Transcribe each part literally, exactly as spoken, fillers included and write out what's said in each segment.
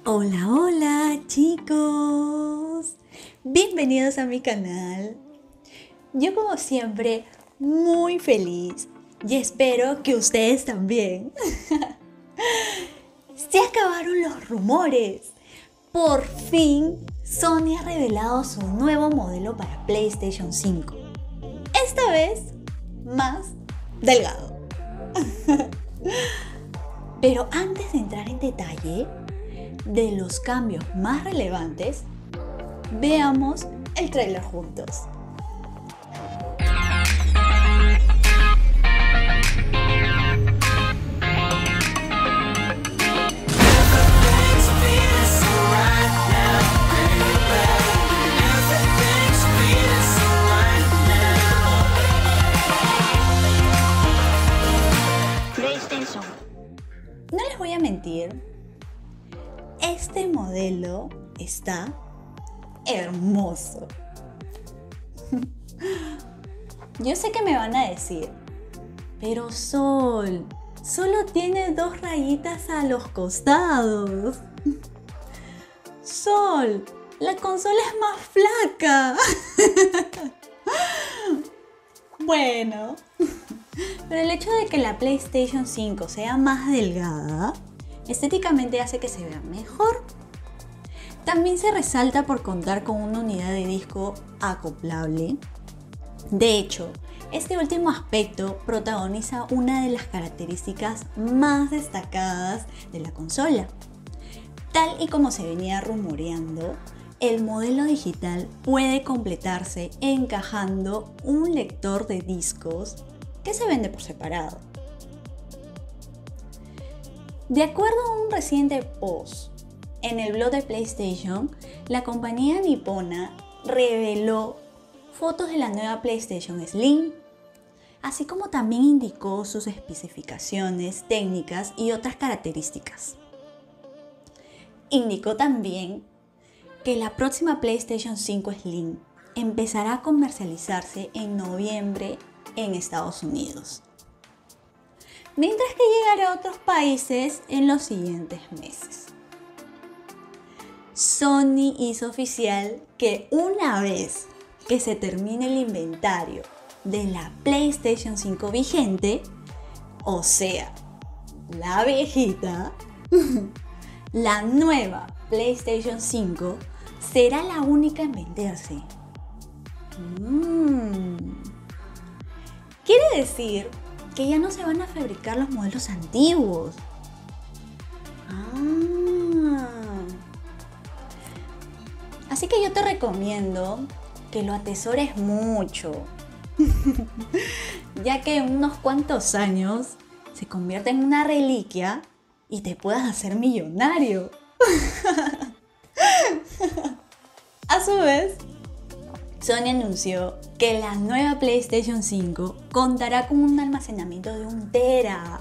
Hola, hola chicos, bienvenidos a mi canal. Yo como siempre muy feliz y espero que ustedes también. Se acabaron los rumores. Por fin Sony ha revelado su nuevo modelo para PlayStation cinco. Esta vez más delgado. Pero antes de entrar en detalle de los cambios más relevantes, veamos el tráiler juntos. PlayStation. No les voy a mentir, este modelo está hermoso. Yo sé que me van a decir, pero Sol, solo tiene dos rayitas a los costados. Sol, la consola es más flaca. Bueno, pero el hecho de que la PlayStation cinco sea más delgada estéticamente hace que se vea mejor. También se resalta por contar con una unidad de disco acoplable. De hecho, este último aspecto protagoniza una de las características más destacadas de la consola. Tal y como se venía rumoreando, el modelo digital puede completarse encajando un lector de discos que se vende por separado. De acuerdo a un reciente post en el blog de PlayStation, la compañía nipona reveló fotos de la nueva PlayStation Slim, así como también indicó sus especificaciones técnicas y otras características. Indicó también que la próxima PlayStation cinco Slim empezará a comercializarse en noviembre en Estados Unidos, mientras que llegará a otros países en los siguientes meses. Sony hizo oficial que una vez que se termine el inventario de la PlayStation cinco vigente, o sea, la viejita, la nueva PlayStation cinco será la única en venderse. Mm. Quiere decir que ya no se van a fabricar los modelos antiguos. Ah. Así que yo te recomiendo que lo atesores mucho, ya que en unos cuantos años se convierte en una reliquia y te puedas hacer millonario. A su vez, Sony anunció que la nueva PlayStation cinco contará con un almacenamiento de un tera.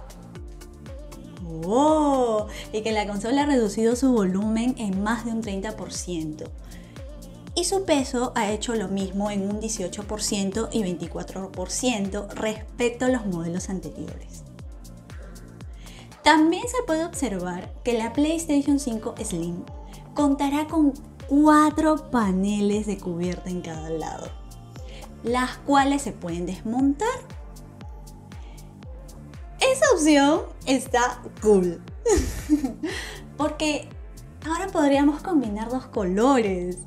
¡Oh! Y que la consola ha reducido su volumen en más de un treinta por ciento. Y su peso ha hecho lo mismo en un dieciocho por ciento y veinticuatro por ciento respecto a los modelos anteriores. También se puede observar que la PlayStation cinco Slim contará con cuatro paneles de cubierta en cada lado, las cuales se pueden desmontar. Esa opción está cool, porque ahora podríamos combinar dos colores.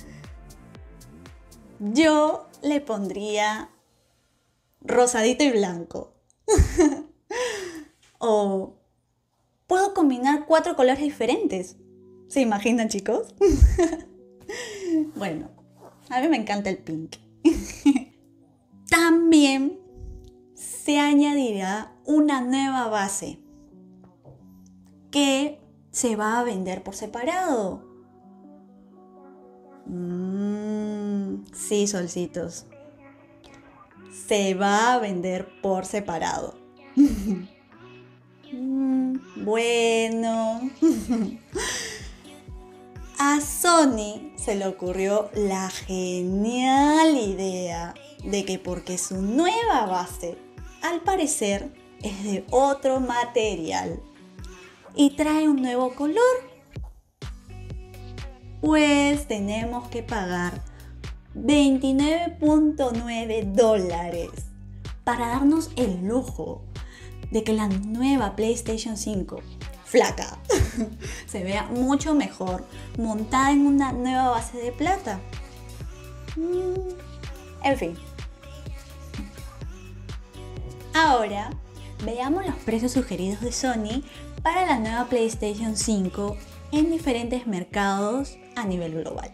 Yo le pondría rosadito y blanco. O puedo combinar cuatro colores diferentes. ¿Se imaginan, chicos? Bueno, a mí me encanta el pink. También se añadirá una nueva base que se va a vender por separado. Mm, sí, solcitos. Se va a vender por separado. mm, bueno. A Sony se le ocurrió la genial idea de que porque su nueva base, al parecer, es de otro material y trae un nuevo color, pues tenemos que pagar veintinueve punto nueve dólares para darnos el lujo de que la nueva PlayStation cinco, flaca, se vea mucho mejor montada en una nueva base de plata. En fin. Ahora veamos los precios sugeridos de Sony para la nueva PlayStation cinco en diferentes mercados a nivel global.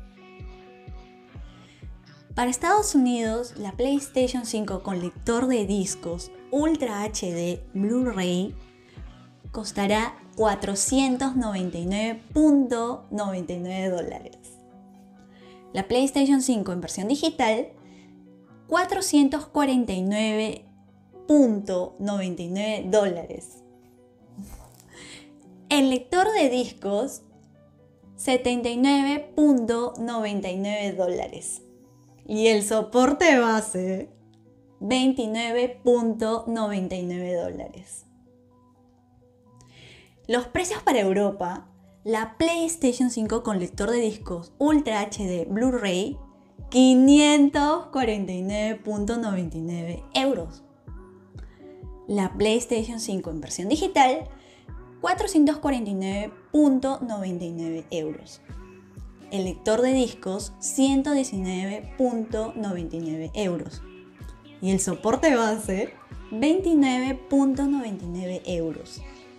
Para Estados Unidos, la PlayStation cinco con lector de discos Ultra H D Blu-ray costará cuatrocientos noventa y nueve punto noventa y nueve dólares. La PlayStation cinco en versión digital, cuatrocientos cuarenta y nueve punto noventa y nueve dólares. El lector de discos, setenta y nueve punto noventa y nueve dólares. Y el soporte base, veintinueve punto noventa y nueve dólares. Los precios para Europa, la PlayStation cinco con lector de discos Ultra H D Blu-ray, quinientos cuarenta y nueve punto noventa y nueve euros. La PlayStation cinco en versión digital, cuatrocientos cuarenta y nueve punto noventa y nueve euros. El lector de discos, ciento diecinueve punto noventa y nueve euros. Y el soporte base, veintinueve punto noventa y nueve euros.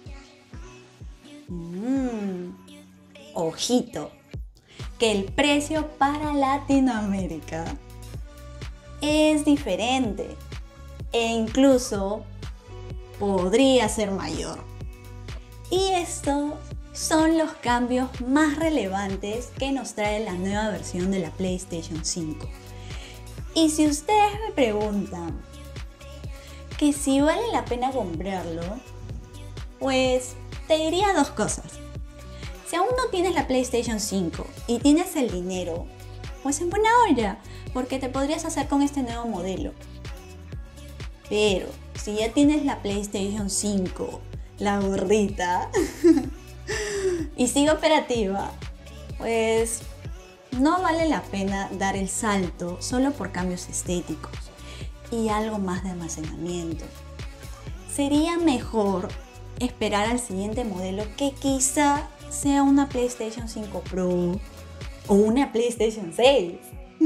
Mm, ojito, que el precio para Latinoamérica es diferente e incluso podría ser mayor. Y estos son los cambios más relevantes que nos trae la nueva versión de la PlayStation cinco. Y si ustedes me preguntan que si vale la pena comprarlo, pues te diría dos cosas. Si aún no tienes la PlayStation cinco y tienes el dinero, pues en buena hora, porque te podrías hacer con este nuevo modelo. Pero si ya tienes la PlayStation cinco, la gordita, y sigue operativa, pues no vale la pena dar el salto solo por cambios estéticos y algo más de almacenamiento. Sería mejor esperar al siguiente modelo, que quizá sea una PlayStation cinco Pro o una PlayStation seis.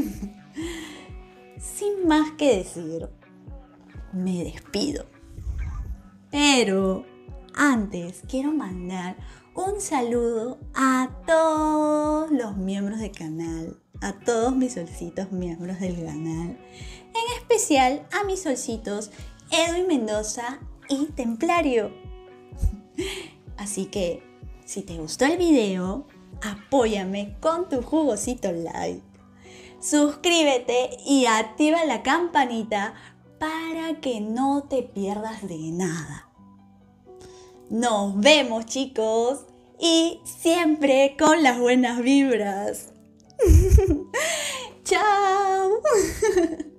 Sin más que decir, me despido. Pero antes quiero mandar un saludo a todos los miembros del canal, a todos mis solcitos miembros del canal, en especial a mis solcitos Edwin Mendoza y Templario. Así que, si te gustó el video, apóyame con tu jugosito like, suscríbete y activa la campanita para que no te pierdas de nada. Nos vemos, chicos, y siempre con las buenas vibras. ¡Chao!